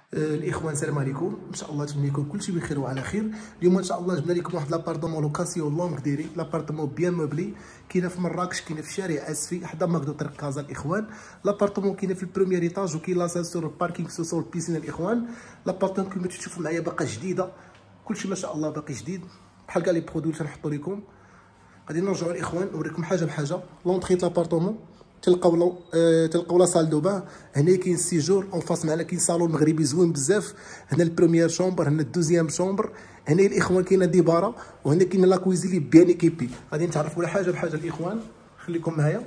الاخوان السلام عليكم، ان شاء الله تمنى يكون كلشي بخير وعلى خير. اليوم ان شاء الله جبنا لكم واحد لابارتمون لوكاسيون لونغ ديري، لابارتمون بيان موبلي، كاينه في مراكش، كاينه في شارع اسفي حدا ماكدو طريق كازا الاخوان. لابارتمون كاينه في البروميير ايطاج وكاين لاسانسور باركينغ سوسول بيسين الاخوان. لابارتمون كما تشوفوا معايا باقا جديده، كلشي ما شاء الله باقي جديد بحال كاع لي برودوي اللي تنحطوا لكم. غادي نرجعوا الاخوان نوريكم حاجه بحاجه. لونطري لابارتمون تلقاو لا سال دو بان، هنا كاين سيجور اون فاس معنا كاين صالون مغربي زوين بزاف، هنا البروميير شومبر، هنا الدوزيام شومبر، هنا الاخوان كاينه ديبارا، وهنا كاين لا كويزين لي بيان ايكيبي. غادي نتعرفوا على حاجه بحاجه الاخوان، خليكم معايا.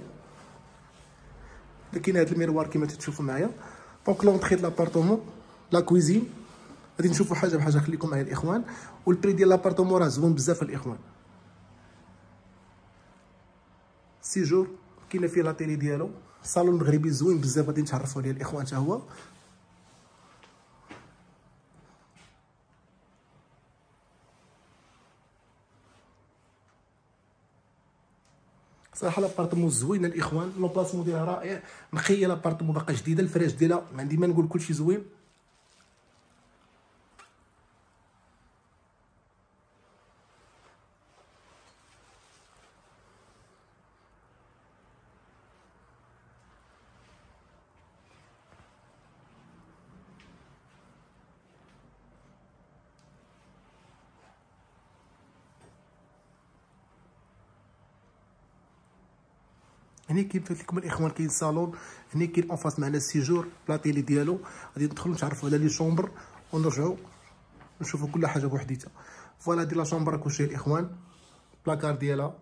كاين هذا الميروار كما تشوفوا معايا. دونك لونطري لابارتمون لا كويزين، غادي نشوفوا حاجه بحاجه، خليكم معايا الاخوان. والبري ديال لابارتمون راه زوين بزاف الاخوان. سيجور كاينه فيه لاطيلي ديالو، صالون مغربي زوين بزاف غادي نتعرفوا عليه الاخوان حتى هو. صراحه لابارتمون زوينه الاخوان، لوبلاسمون ديالها رائع، نقيه لابارتمون باقا جديده، الفراش ديالها ما عندي ما نقول كلشي زوين. هنا كاين فات لكم الاخوان كاين صالون، هنا كاين اون فاس معنا السيجور بلاطيلي ديالو. غادي ندخلوا نتعرفوا على لي شومبر ونرجعوا نشوفوا كل حاجه بوحديتها. فوالا هادي لا شومبر كلشي الاخوان، بلاكار ديالها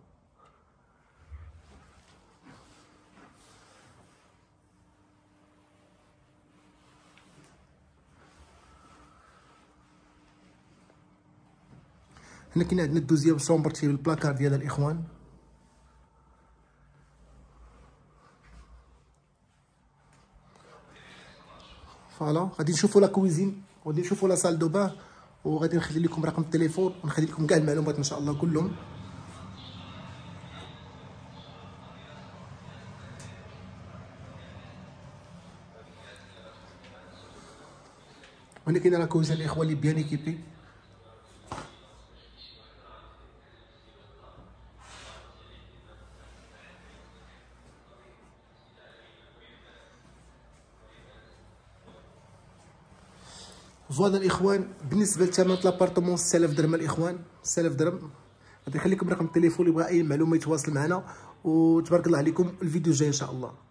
هنا كاين عندنا الدوزيام شومبر تي بالبلاكار ديالها الاخوان. فوالا غادي نشوفوا لا كويزين وغادي نشوفوا لا سال دو بان، وغادي نخلي لكم رقم التليفون ونخلي لكم كاع المعلومات ان شاء الله كلهم. هنا كاينه لا كويزين الاخوان اللي بيان ايكيبي. فوالا الاخوان بالنسبه لثمن لابارتمون 6000 درهم الاخوان، 6000 درهم. غادي نخليكم رقم التليفون اللي بغى اي معلومه يتواصل معنا، وتبارك الله عليكم. الفيديو الجاي ان شاء الله.